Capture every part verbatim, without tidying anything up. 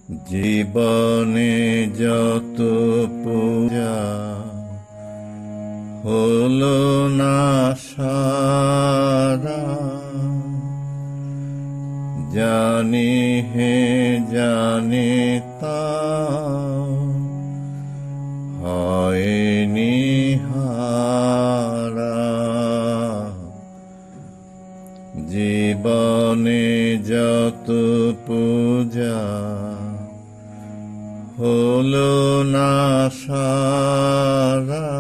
জীবনে যত পূজা হলো না সারা, জানি হে জানি তা হয়নি হারা। জীবনে যত পূজা হলো না সারা,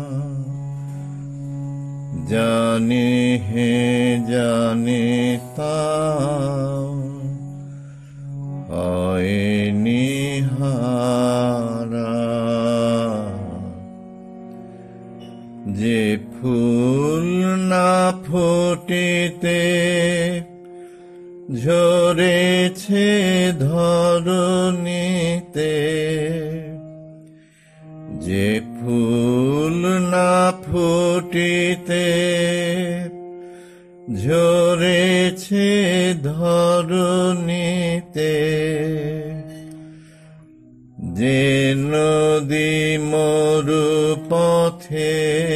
জানি হে জানি তা হয়নি হারা। যে ফুল না ফুটিতে ঝরেছে ধরণীতে, যে ফুল না ফুটিতে ঝরেছে ধরণীতে, যে নদী মরু পথে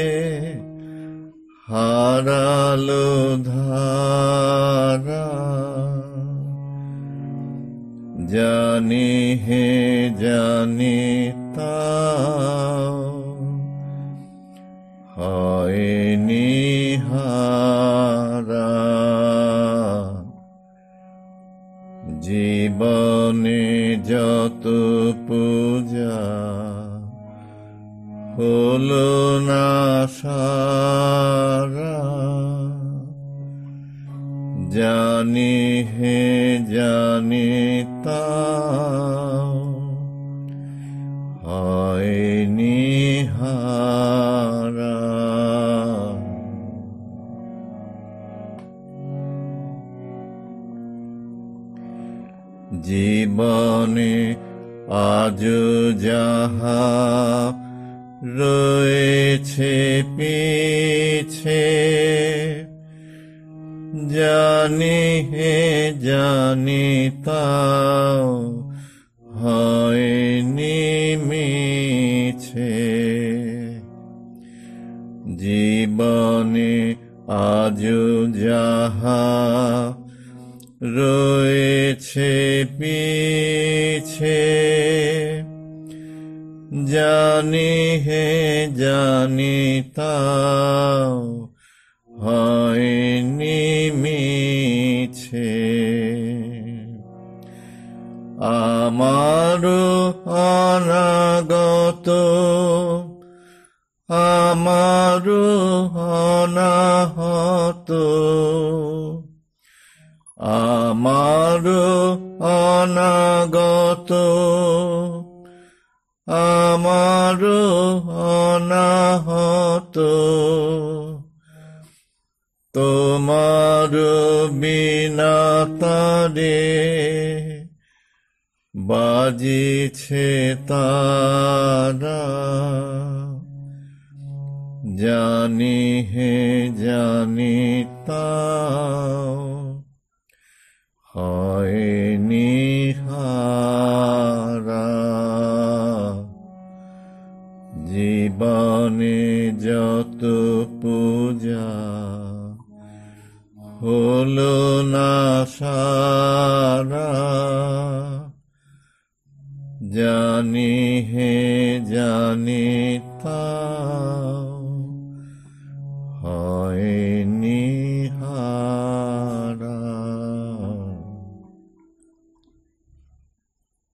হারালো ধারা, জানি হে জানি তা হয়নি হারা। জীবনে যত পূজা হলো না সারা, জানি হে জানি তা হয়নি হারা। জীবনে আজ যাহা রয়েছে পিছে, জানি হে জানি তাও হয়নি মিছে। জীবনে আজ যাহা রয়েছে পিছে, জানি হে জানি তাও হয়নি মিছে। আমারও অনাগত আমারও অনাহত, আমারও অনাগত আমারও অনাহত, তোমার বিনা তারে বাজিছে তারা, জানি হে জানি তাও হয়নি হারা। জীবনে যত পূজা হলো না সারা, জানি হে জানি তা